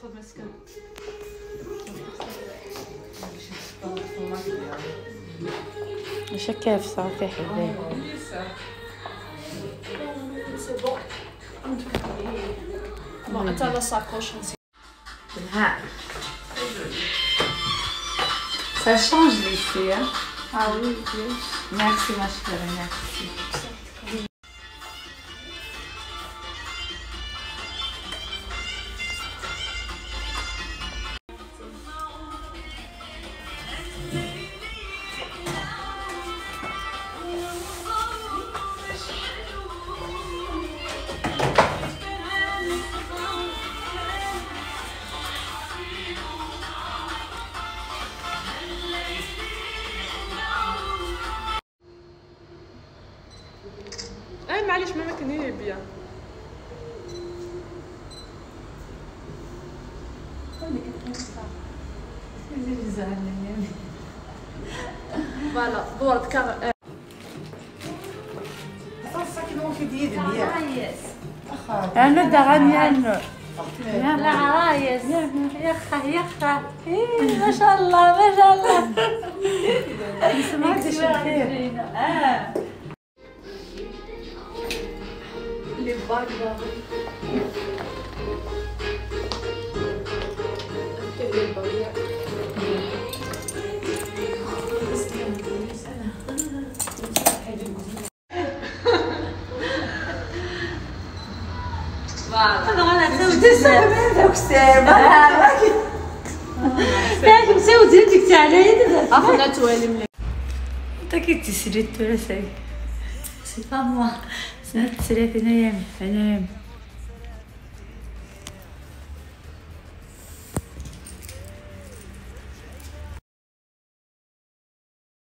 خذ مسكن. مش كيف صافي حبيبي. Bon, attends, là, ça accroche aussi. Ça change ici, hein? Ah oui, oui. Merci ma chérie, merci. اي معليش ما كان هي بيان. فوالا دورت كار. أنا دغني لا عرايس يخه يخه ما شاء الله ما شاء الله. سمعت الخير. اللي باك C'est pas moi. C'est notre